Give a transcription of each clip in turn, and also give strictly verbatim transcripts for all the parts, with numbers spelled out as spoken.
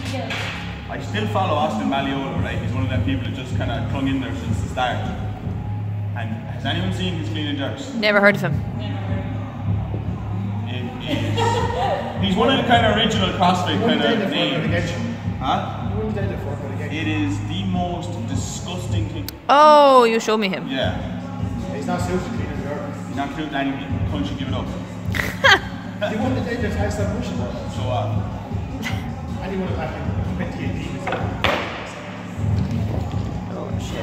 I still follow Austin Maliola, right? He's one of them people that just kind of clung in there since the start. And has anyone seen his clean and jerks? Never heard of him. It is. He's one of the kind of original CrossFit kind of names. Huh? It is the most disgusting thing. Oh, you showed me him. Yeah. He's not suited to clean and jerk. He's not clean and couldn't you give it up? He won the day just has that pushing though. So what? Uh, and he won it back in twenty eighteen. Oh shit.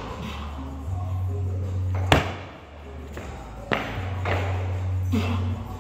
Yeah.